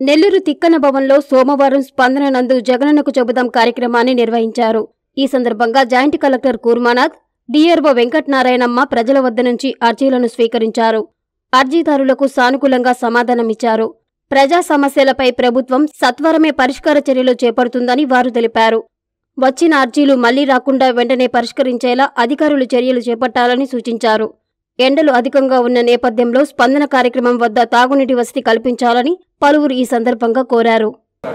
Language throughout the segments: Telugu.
నెల్లూరు తిక్కన భవన్లో సోమవారం స్పందన నందు జగనన్నకు చెబుదాం కార్యక్రమాన్ని నిర్వహించారు. ఈ సందర్భంగా joint collector Kurmanath, DRO Venkatanarayanamma ప్రజల వద్ద నుంచి అర్జీలను స్వీకరించారు. అర్జీదారులకు సానుకూలంగా సమాధానమిచ్చారు. ప్రజా సమస్యలపై ప్రభుత్వం సత్వరమే పరిష్కార చర్యలు చేపడుతుందని వారు తెలిపారు. వచ్చిన అర్జీలు మళ్లీ రాకుండా వెంటనే పరిష్కరించేలా అధికారులు చర్యలు చేపట్టాలని సూచించారు. ఎండలు అధికంగా ఉన్న నేపథ్యంలో స్పందన కార్యక్రమం వద్ద తాగునీటి వసతి కల్పించాలని పలువురు ఈ సందర్భంగా కోరారు.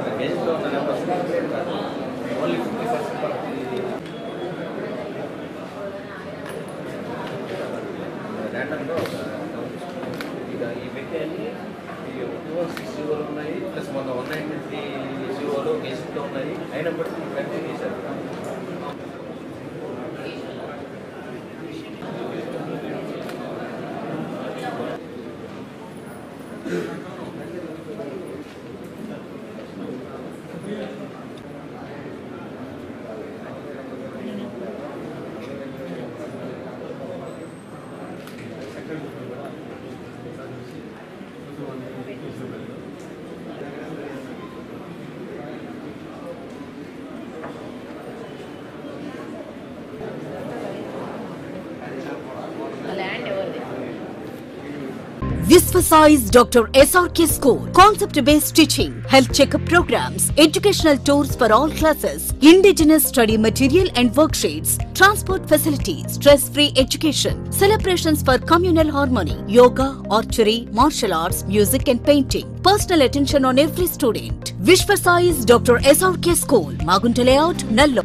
Visvasize Dr. SRK School. Concept-based teaching, health checkup programs, educational tours for all classes, indigenous study material and worksheets, transport facilities, stress-free education, celebrations for communal harmony, yoga, archery, martial arts, music and painting. Personal attention on every student. Visvasize Dr. SRK School. Magunta Layout, Nallo.